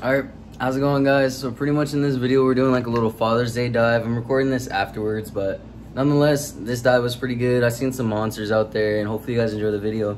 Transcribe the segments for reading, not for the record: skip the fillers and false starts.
Alright, how's it going, guys? So pretty much in this video we're doing like a little Father's Day dive. I'm recording this afterwards, but nonetheless, this dive was pretty good. I've seen some monsters out there, and hopefully you guys enjoy the video.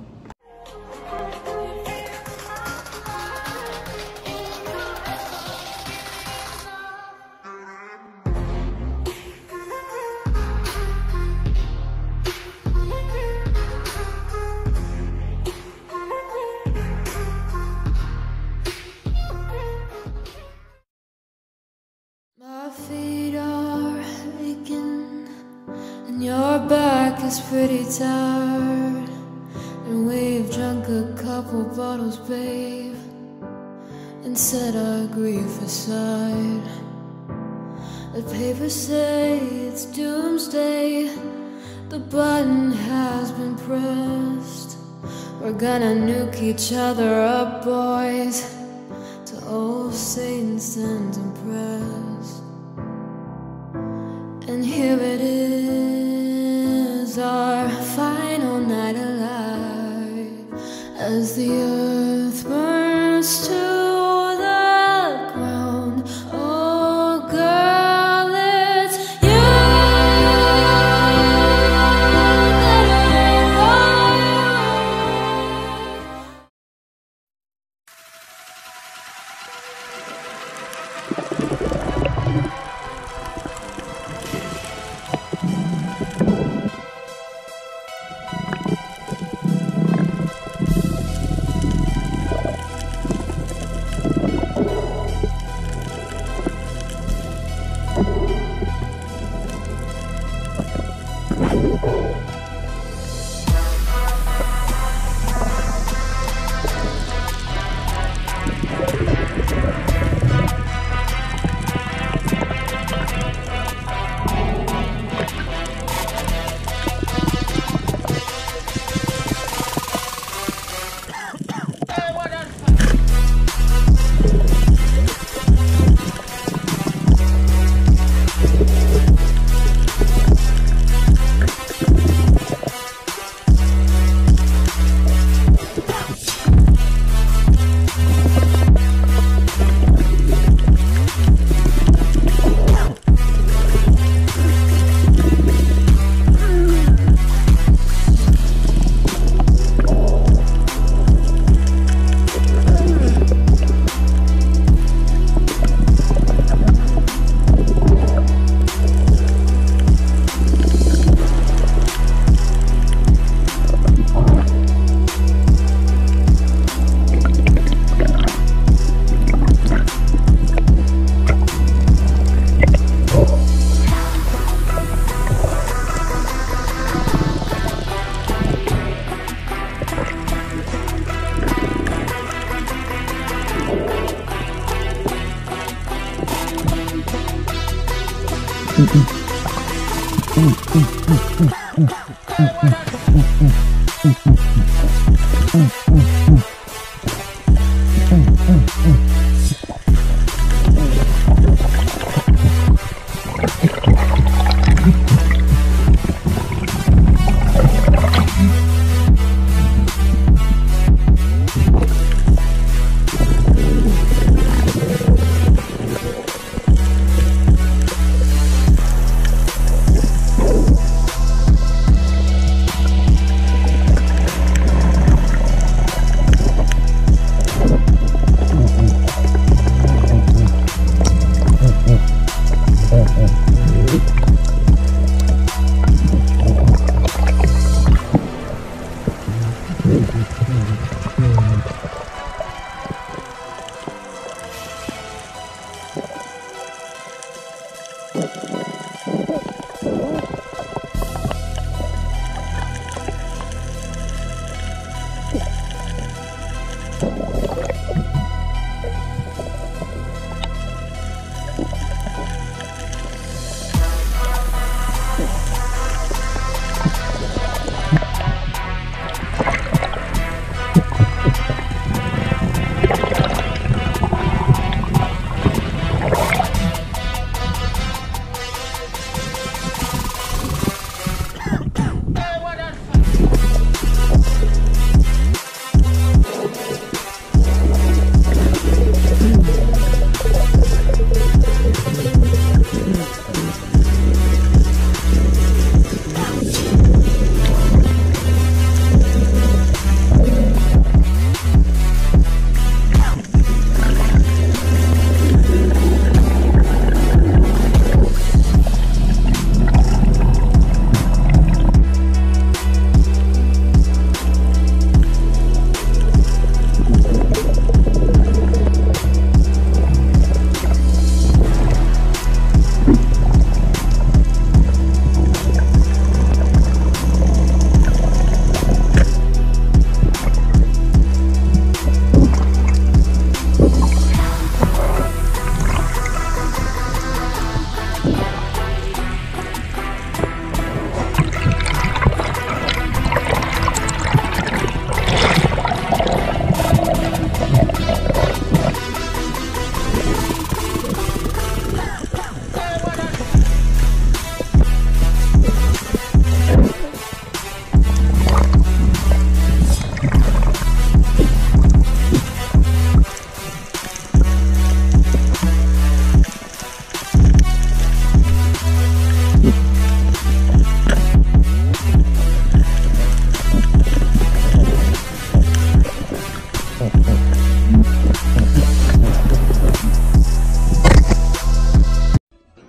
My feet are aching and your back is pretty tired, and we've drunk a couple bottles, babe, and set our grief aside. The papers say it's doomsday, the button has been pressed. We're gonna nuke each other up, boys, till old Satan stands impressed. And here it is, our final night alive, as the earth burns to the ground. Oh girl, it's you that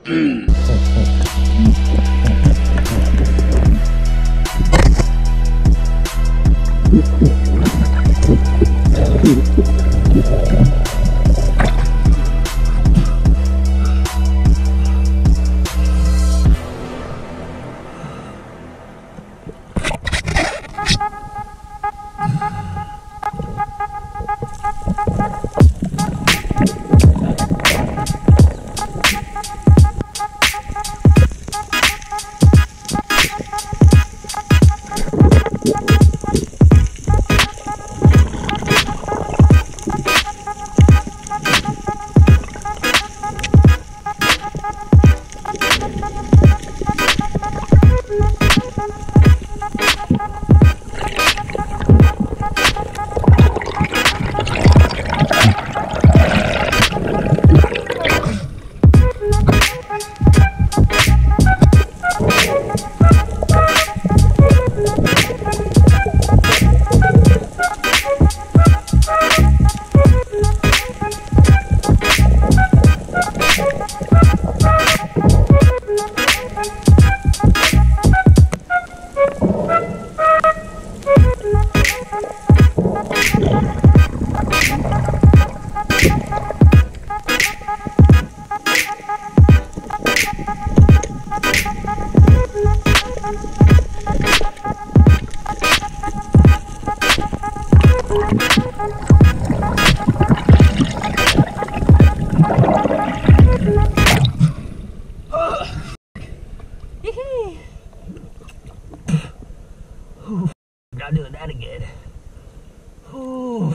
Not doing that again. Ooh.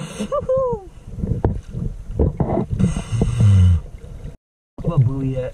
What buoy at?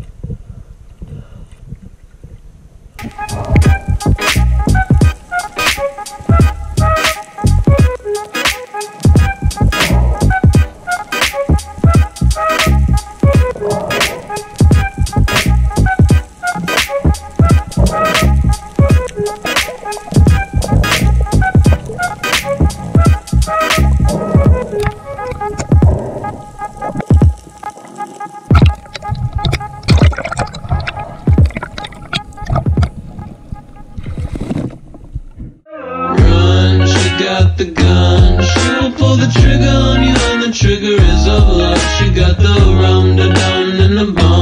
Got the gun, she will pull the trigger on you, and the trigger is of love. She got the rum, the dum, and the bomb.